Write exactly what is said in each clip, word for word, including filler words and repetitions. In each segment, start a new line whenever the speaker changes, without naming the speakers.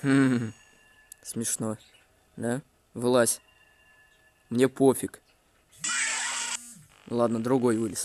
Хм, смешно, да? Вылазь. Мне пофиг. Ладно, другой вылез.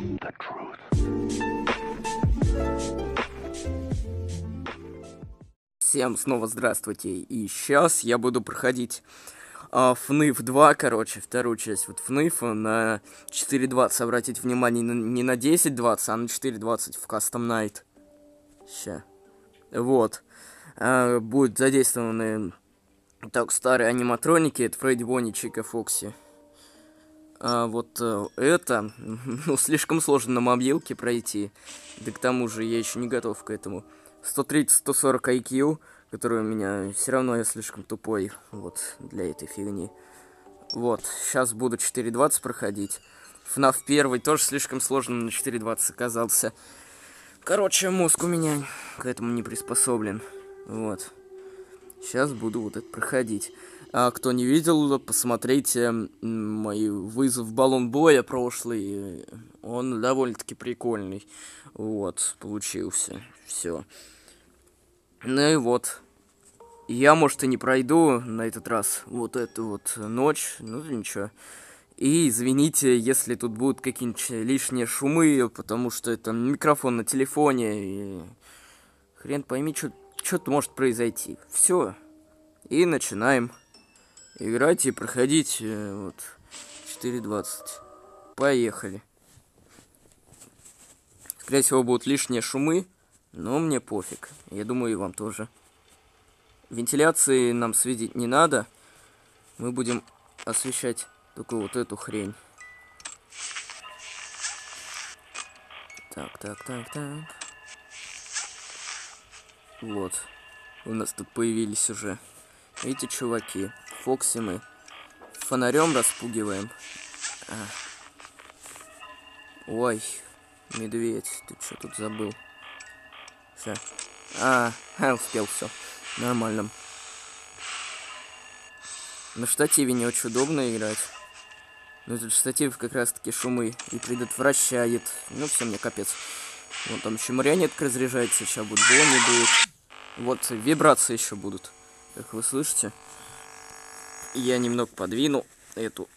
Всем снова здравствуйте. И сейчас я буду проходить а, эф эн ай эф два, короче, вторую часть вот эф эн ай эф на четыре двадцать. Обратите внимание, не на десять двадцать, а на четыре двадцать в Custom Night. Ща. Вот. А, будут задействованы так старые аниматроники. Это Фредди, Бонни, Чика, Фокси. А вот э, это, ну, слишком сложно на мобилке пройти. Да к тому же я еще не готов к этому. сто тридцать — сто сорок ай кью, который у меня все равно я слишком тупой вот для этой фигни. Вот, сейчас буду четыре двадцать проходить. эф наф один тоже слишком сложно на четыре двадцать оказался. Короче, мозг у меня к этому не приспособлен. Вот. Сейчас буду вот это проходить. А кто не видел, посмотрите мой вызов баллон боя прошлый. Он довольно-таки прикольный. Вот, получился. Все. Ну и вот. Я, может, и не пройду на этот раз вот эту вот ночь. Ну, ничего. И извините, если тут будут какие-нибудь лишние шумы, потому что это микрофон на телефоне. И хрен пойми, что-то может произойти. Все. И начинаем играть и проходить э, вот четыре двадцать. Поехали. Скорее всего, будут лишние шумы, но мне пофиг. Я думаю, и вам тоже. Вентиляции нам светить не надо. Мы будем освещать только вот эту хрень. Так, так, так, так. Вот. У нас тут появились уже. Видите, чуваки? Фокси мы фонарем распугиваем. А. Ой, медведь, ты что тут забыл? Все. А, а, успел, все. Нормально. На штативе не очень удобно играть. Но этот штатив как раз таки шумы и предотвращает. Ну, все, мне капец. Вон там еще марионетка разряжается, сейчас будет Бонни будет. Вот, вибрации еще будут. Как вы слышите? Я немного подвину эту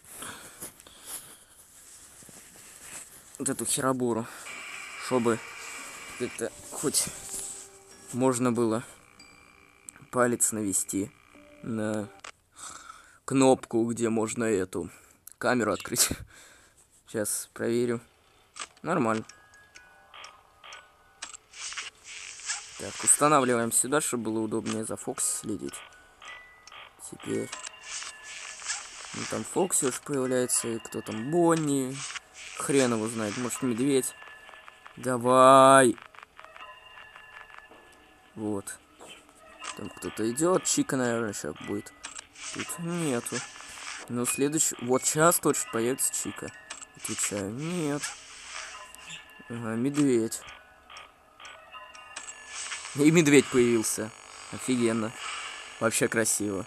вот эту херобуру, чтобы как-то хоть можно было палец навести на кнопку, где можно эту камеру открыть. Сейчас проверю. Нормально. Так, устанавливаем сюда, чтобы было удобнее за Фокси следить. Теперь. Ну, там Фокси уж появляется, и кто там? Бонни. Хрен его знает, может, медведь. Давай. Вот. Там кто-то идет. Чика, наверное, сейчас будет. Тут нету. Но следующий... Вот сейчас точно появится Чика. Отвечаю. Нет. Ага, медведь. И медведь появился. Офигенно. Вообще красиво.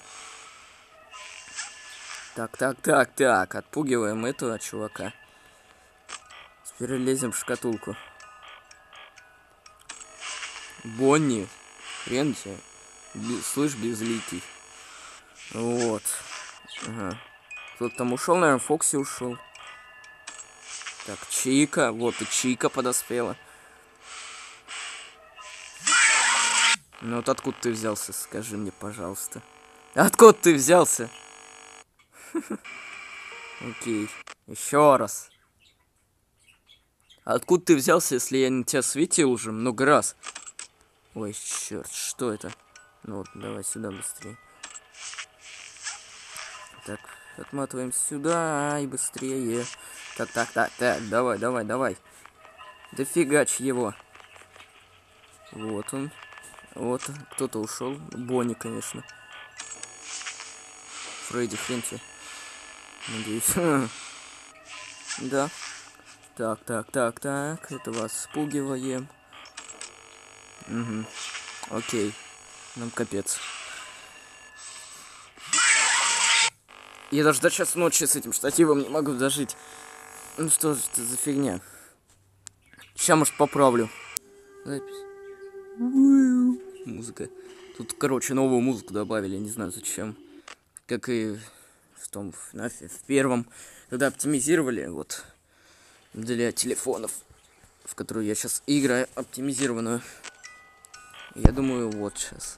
Так, так, так, так. Отпугиваем этого чувака. Теперь лезем в шкатулку. Бонни. Хрен тебе. Без, слышь, безликий. Вот. Ага. Кто-то там ушел, наверное, Фокси ушел. Так, Чика. Вот и Чика подоспела. Ну вот откуда ты взялся, скажи мне, пожалуйста. Откуда ты взялся? Окей. Еще раз. Откуда ты взялся, если я на тебя светил уже много раз? Ой, черт, что это? Ну вот, давай сюда быстрее. Так, отматываем сюда, и быстрее. Так, так, так, так, давай, давай, давай. Да фигач его. Вот он. Вот, кто-то ушел. Бонни, конечно. Фредди, хрен тебе. Надеюсь. Да. Так, так, так, так. Это вас спугиваем. Угу. Окей. Нам капец. Я даже до часа ночи с этим штативом не могу дожить. Ну что же это за фигня? Сейчас, может, поправлю. Запись. Музыка. Тут, короче, новую музыку добавили, не знаю зачем. Как и в том, в, в первом, когда оптимизировали, вот, для телефонов, в которую я сейчас играю, оптимизированную. Я думаю, вот сейчас.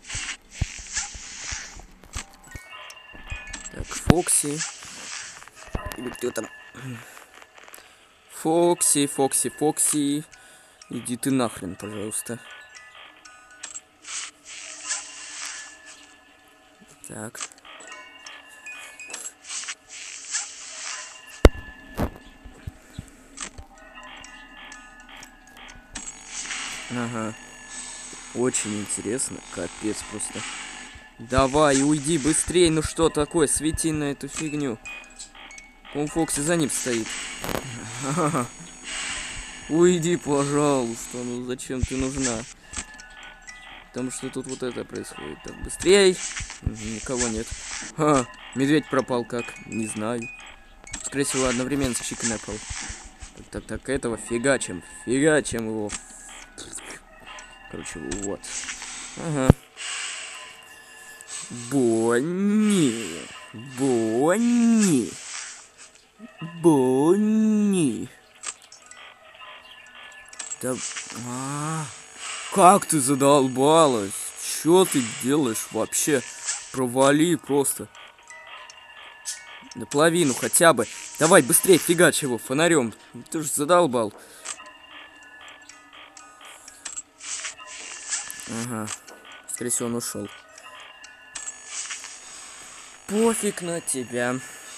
Так, Фокси. Или кто там? Фокси, Фокси, Фокси. Иди ты нахрен, пожалуйста. Так. Ага. Очень интересно. Капец просто. Давай, уйди быстрее. Ну что такое? Свети на эту фигню. Он Фокси за ним стоит. Уйди, пожалуйста. Ну зачем ты нужна? Потому что тут вот это происходит. Так, быстрей. Никого нет. Ха, медведь пропал как? Не знаю. Скорее всего, одновременно с Chicken Apple. Так, так, так, этого фигачим. Фигачим его. Короче, вот. Ага. Бонни. Бонни. Бонни. Да... А, как ты задолбалась? Чё ты делаешь вообще? Провали просто. Наполовину хотя бы. Давай быстрее фигач его фонарем. Ты же задолбал. Ага. Скорее всего, он ушел. Пофиг на тебя.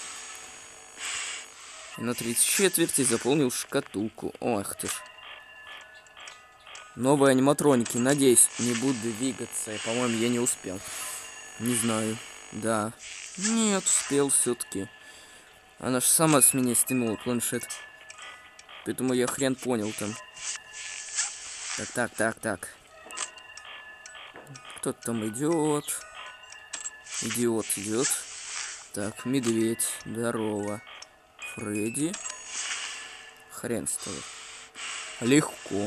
И на тридцать четверти заполнил шкатулку. Ох ты ж. Новые аниматроники. Надеюсь, не буду двигаться. По-моему, я не успел. Не знаю. Да. Нет, успел все-таки. Она же сама с меня стянула планшет. Поэтому я хрен понял там. Так, так, так, так. Кто-то там идет. Идиот идет. Так, медведь. Здорово. Фредди. Хрен с тобой. Легко.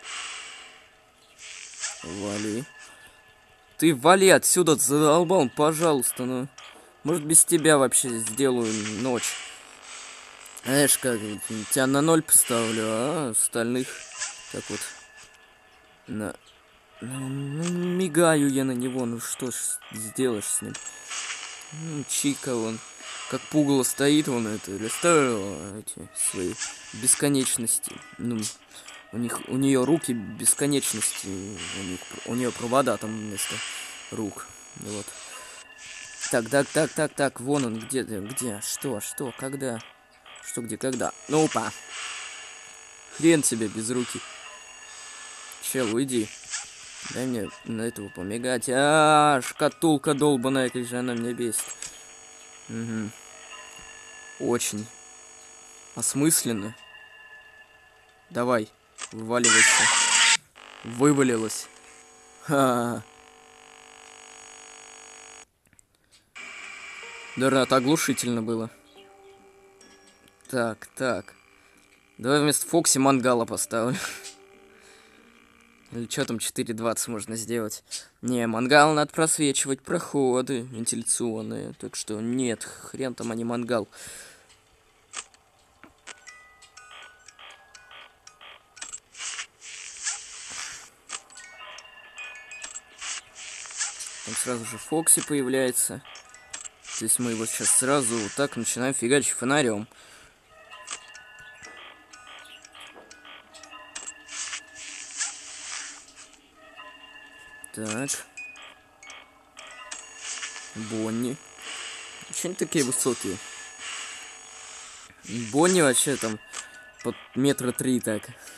Вали. Ты вали отсюда, задолбал, пожалуйста, ну. Может, без тебя вообще сделаю ночь. Знаешь, как, тебя на ноль поставлю, а остальных так вот. На... Ну, мигаю я на него, ну что ж сделаешь с ним? Ну, Чика, он, как пугало стоит, он это, расставил эти свои бесконечности. Ну, у них, у нее руки бесконечности, у, них, у нее провода там вместо рук, вот. Так, так, так, так, так, вон он, где ты, где, что, что, когда, что, где, когда, ну, опа, хрен тебе без руки, чел, уйди, дай мне на этого помигать, а, -а, -а шкатулка долбаная, как же она меня бесит, угу. Очень осмысленно, давай, вываливайся, вывалилась, ха-ха. Да, это оглушительно было. Так, так. Давай вместо Фокси Мангала поставлю. Или что там четыре двадцать можно сделать? Не, Мангал надо просвечивать проходы вентиляционные. Так что нет, хрен там, а не Мангал. Там сразу же Фокси появляется. Здесь мы его сейчас сразу вот так начинаем фигачить фонарем. Так. Бонни. Че они такие высокие? Бонни вообще там под метра три так.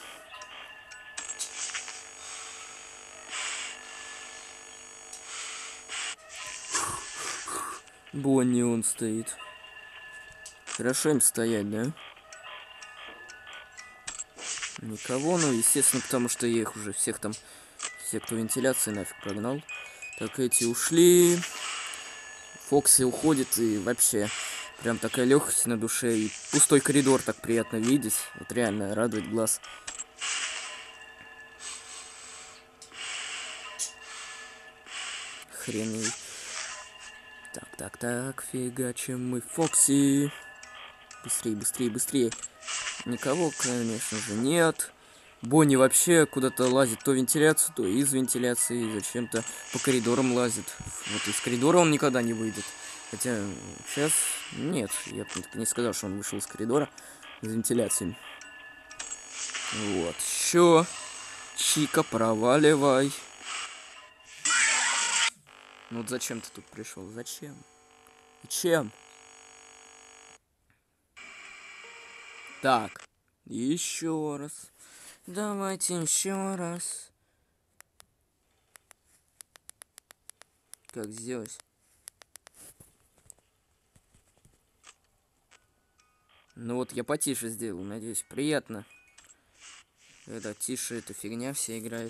Бонни он стоит. Хорошо им стоять, да? Никого, ну, естественно, потому что я их уже всех там, все, кто вентиляции, нафиг прогнал. Так, эти ушли. Фокси уходит, и вообще прям такая легкость на душе. И пустой коридор так приятно видеть. Вот реально радует глаз. охренеть. Так, так, так, фигачим мы Фокси. Быстрее, быстрее, быстрее. Никого, конечно же, нет. Бонни вообще куда-то лазит то в вентиляцию, то из вентиляции. Зачем-то по коридорам лазит. Вот из коридора он никогда не выйдет. Хотя сейчас нет, я бы не сказал, что он вышел из коридора, из вентиляции. Вот, еще. Чика, проваливай. Ну вот зачем ты тут пришел? Зачем? Зачем? Так, еще раз. Давайте еще раз. Как сделать? Ну вот я потише сделал, надеюсь, приятно. Когда тише эта фигня вся играет.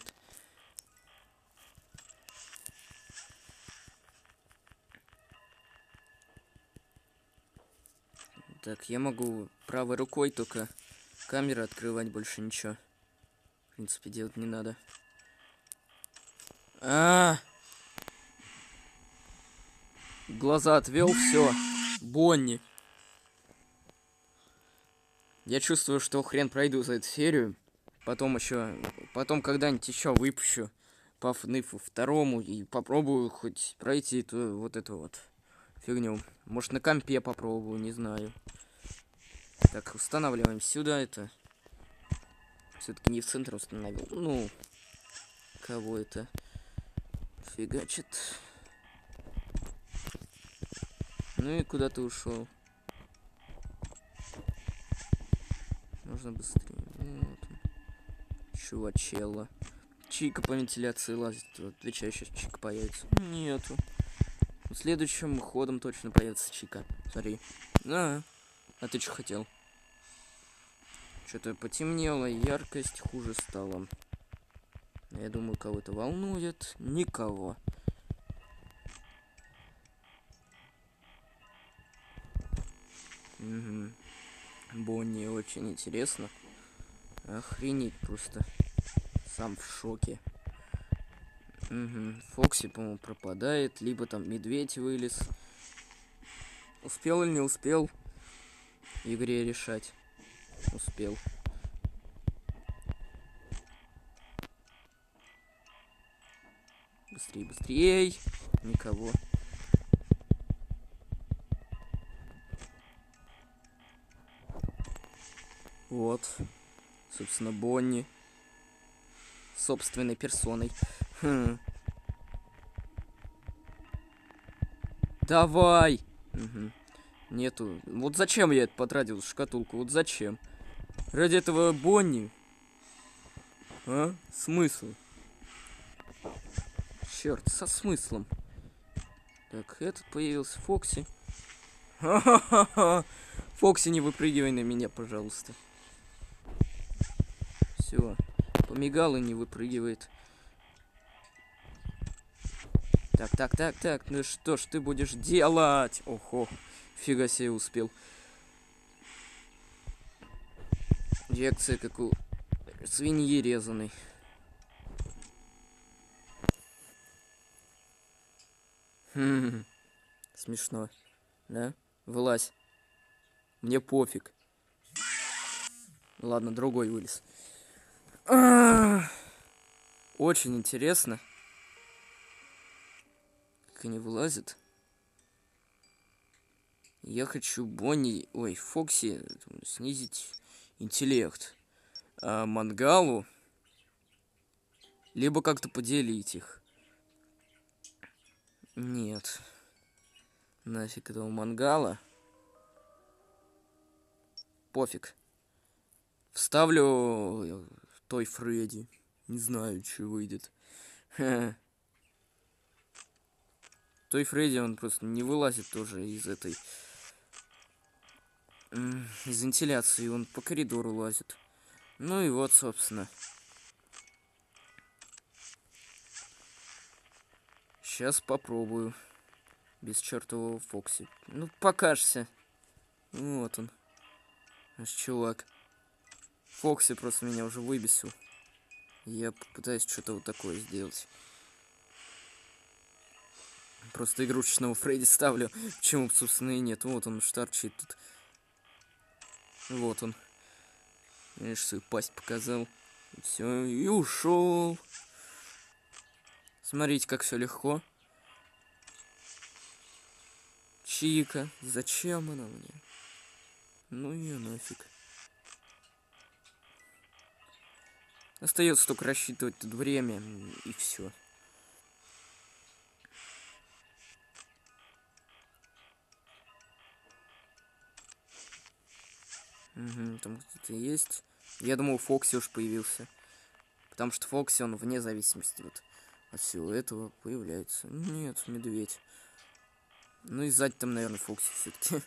Так, я могу правой рукой только камеру открывать, больше ничего. В принципе, делать не надо. А, -а, -а! Глаза отвел, все. Бонни. Я чувствую, что хрен пройду за эту серию. Потом еще, потом когда-нибудь еще выпущу по фнифу второму и попробую хоть пройти эту, вот эту вот фигню. Может, на компе попробую, не знаю. Так, устанавливаем сюда это. Все-таки не в центр установил. Ну, кого это фигачит? Ну и куда ты ушел? Нужно быстрее. Вот. Чувачелла. Чика по вентиляции лазит. Отвечаю, сейчас Чика появится. Нету. Следующим ходом точно появится Чика. Смотри. А, а ты что хотел? Что-то потемнело, яркость хуже стала. Я думаю, кого-то волнует. Никого. Угу. Бонни очень интересно. Охренеть просто. Сам в шоке. Угу. Фокси, по-моему, пропадает. Либо там медведь вылез. Успел или не успел в игре решать? Успел. Быстрее, быстрее. Никого. Вот. Собственно, Бонни. Собственной персоной. Хм. Давай! Угу. Нету. Вот зачем я это потратил, шкатулку? Вот зачем? Ради этого Бонни? А? Смысл? Черт, со смыслом. Так, этот появился, Фокси. Ха-ха-ха-ха! Фокси, не выпрыгивай на меня, пожалуйста. Все. Помигал и не выпрыгивает. Так, так, так, так. Ну что ж ты будешь делать? Охо. Фига себе успел. Реакция как у свиньи резаной. Хм. Смешно. Да? Вылазь. Мне пофиг. Ладно, другой вылез. А-а-а! Очень интересно. Как они вылазят. Я хочу Бонни... Ой, Фокси снизить интеллект. А Мангалу... Либо как-то поделить их. Нет. Нафиг этого Мангала. Пофиг. Вставлю той Фредди. Не знаю, что выйдет. Ха. Той Фредди, он просто не вылазит тоже из этой... Из вентиляции. Он по коридору лазит. Ну и вот, собственно. Сейчас попробую. Без чертового Фокси. Ну, покажься. Вот он. Наш чувак. Фокси просто меня уже выбесил. Я попытаюсь что-то вот такое сделать. просто игрушечного Фредди ставлю. Почему, собственно, и нет. Вот он торчит тут. Вот он. Видишь, свою пасть показал. И все, и ушел. Смотрите, как все легко. Чика, зачем она мне? Ну ее нафиг. Остается только рассчитывать тут время, и все. Угу, там кто-то есть. Я думал, Фокси уж появился. Потому что Фокси, он вне зависимости вот от всего этого появляется. Нет, медведь. Ну и сзади там, наверное, Фокси все-таки.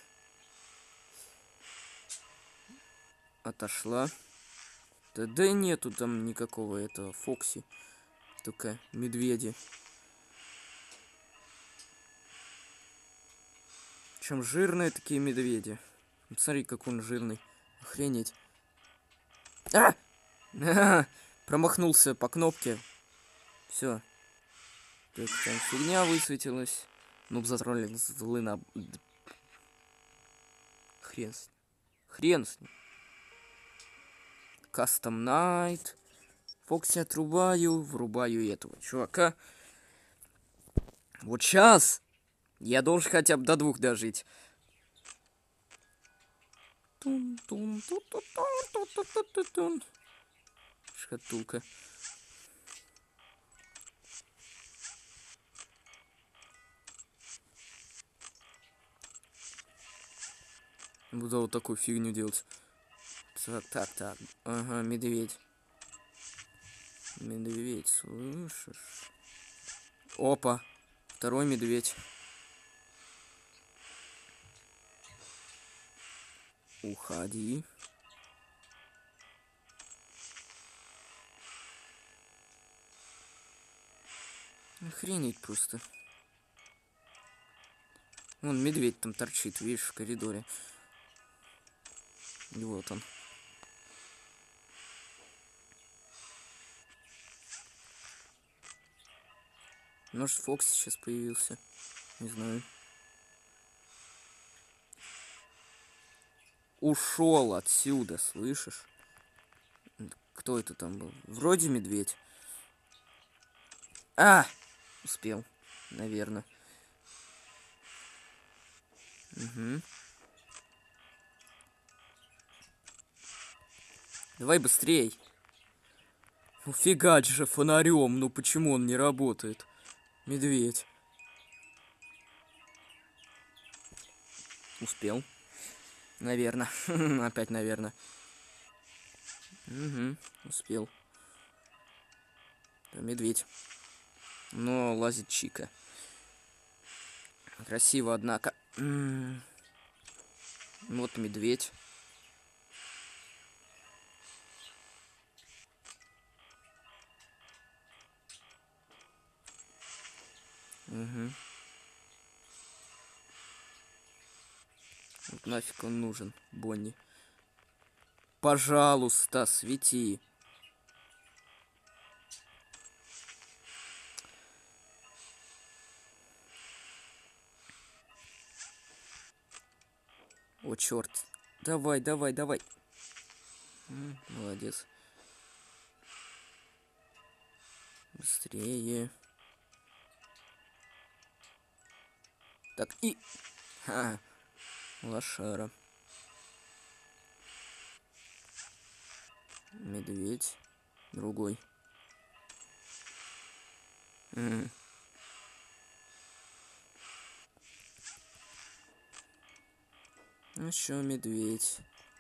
Отошла. Да, да и нету там никакого этого Фокси. Только медведи. Чем жирные такие медведи. Смотри, какой он жирный. Охренеть. А! Промахнулся по кнопке. Все. Там фигня высветилась. Ну, затроллили злы на... Хрен с ним. Хрен с ним. Custom Night. Фокси отрубаю. Врубаю этого чувака. Вот сейчас я должен хотя бы до двух дожить. Шкатулка. Буду вот такую фигню делать. Так, так, так. Ага, медведь. Медведь, слышишь? Опа. Второй медведь. Уходи. Охренеть просто. Вон медведь там торчит, видишь, в коридоре. И вот он. Может, Фокси сейчас появился. Не знаю. Ушел отсюда, слышишь? Кто это там был? Вроде медведь. А! Успел, наверное. Угу. Давай быстрей. Ну фигать же фонарем. Ну почему он не работает? Медведь. Успел. Наверное. Опять, наверное. Угу. Успел. Да, медведь. Но лазит Чика. Красиво, однако. М-м-м. Вот медведь. Угу. Вот нафиг он нужен, Бонни. Пожалуйста, свети. О, черт. Давай, давай, давай. М, молодец. Быстрее. Так, и... Ха, лошара. Медведь. Другой. М. Еще медведь.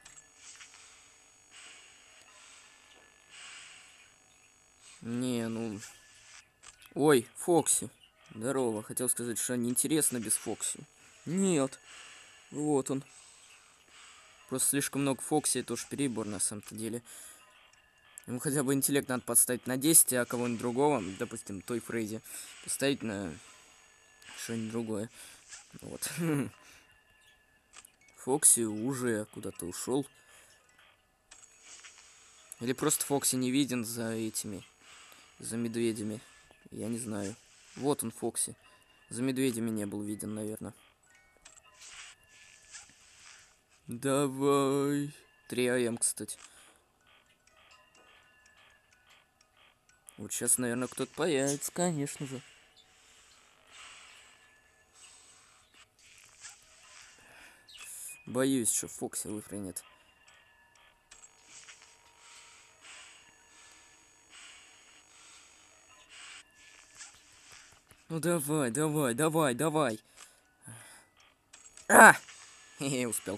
Не, ну... Ой, Фокси. Здорово. Хотел сказать, что неинтересно без Фокси. Нет. Вот он. Просто слишком много Фокси, это уж перебор на самом-то деле. Ему хотя бы интеллект надо подставить на десять, а кого-нибудь другого, допустим, той Фредди, поставить на что-нибудь другое. Вот. Фокси уже куда-то ушел. Или просто Фокси не виден за этими, за медведями. Я не знаю. Вот он, Фокси. За медведями не был виден, наверное. Давай. три АМ, кстати. Вот сейчас, наверное, кто-то появится, конечно же. Боюсь, что Фокси выпрыгнет. Ну давай, давай, давай, давай. А! Хе-хе, успел.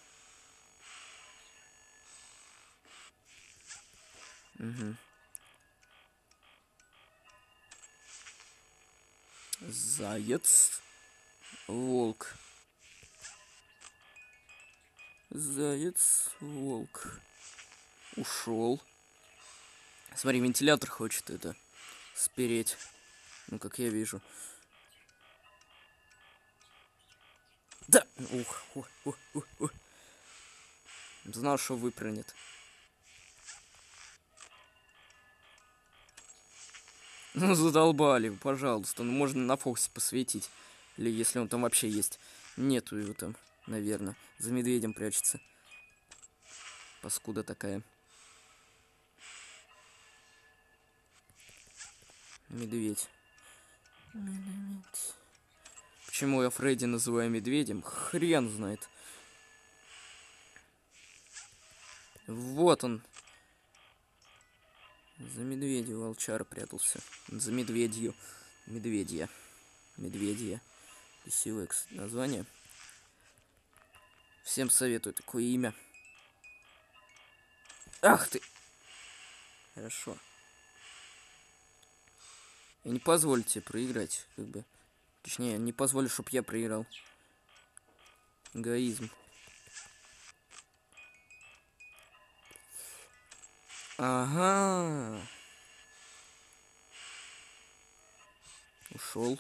Угу. Заяц. Волк. Заяц. Волк. Ушел. Смотри, вентилятор хочет это спереть. Ну, как я вижу. Да! Ух, ух, ух, ух, ух. Знал, что выпрыгнет. Ну, задолбали, пожалуйста. Ну, можно на Фоксе посветить. Или если он там вообще есть. Нету его там, наверное. За медведем прячется. Паскуда такая. Медведь. Медведь. Почему я Фредди называю медведем? Хрен знает. Вот он. За медведью волчар прятался. За медведью. Медведья. Медведья. Красивое название. Всем советую такое имя. Ах ты! Хорошо. Я не позволю тебе проиграть, как бы. Точнее, не позволю, чтоб я проиграл. Эгоизм. Ага. Ушел.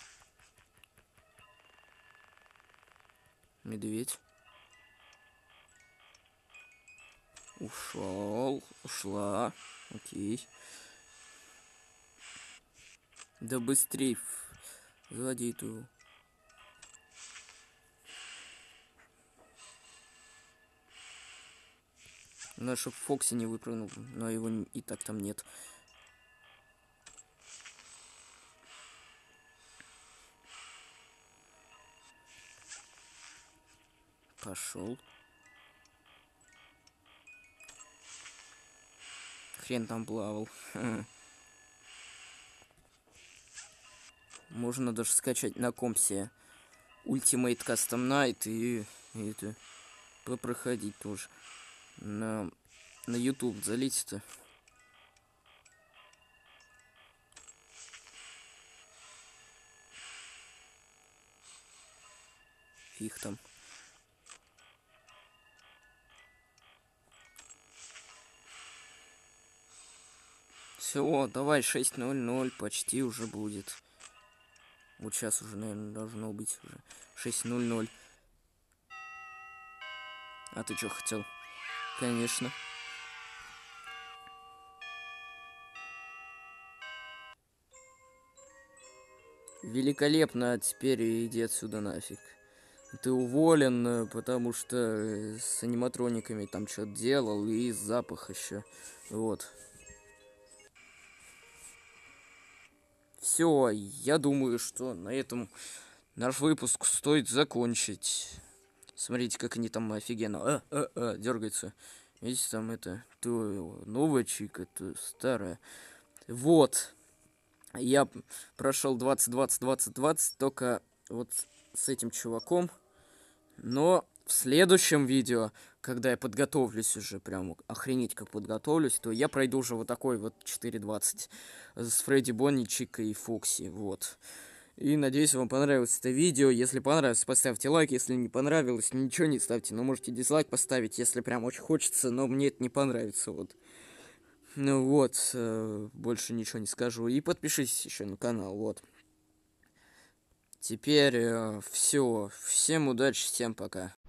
Медведь. Ушел. Ушла. Окей. Да быстрей. Заводи эту. Надо, чтоб Фокси не выпрыгнул, но его и так там нет. Пошел. Хрен там плавал. Можно даже скачать на компсе Ultimate Custom Night и, и это попроходить тоже. На, на YouTube залить это. Фиг там. Все, давай, шесть ноль ноль, почти уже будет. Вот сейчас уже, наверное, должно быть уже шесть ноль ноль. А ты что хотел? Конечно. Великолепно, а теперь иди отсюда нафиг. Ты уволен, потому что с аниматрониками там что-то делал, и запах еще. Вот. Все, я думаю, что на этом наш выпуск стоит закончить. Смотрите, как они там офигенно а, а, а, дергаются. Видите, там это то новая чика, то старая. Вот. Я прошел двадцать двадцать двадцать двадцать только вот с этим чуваком. Но в следующем видео, когда я подготовлюсь уже, прям охренеть как подготовлюсь, то я пройду уже вот такой вот четыре двадцать с Фредди, Бонни, Чикой и Фокси, вот. И надеюсь, вам понравилось это видео. Если понравилось, поставьте лайк. Если не понравилось, ничего не ставьте. Но можете дизлайк поставить, если прям очень хочется, но мне это не понравится, вот. Ну вот, э, больше ничего не скажу. И подпишитесь еще на канал, вот. Теперь э, все. Всем удачи, всем пока.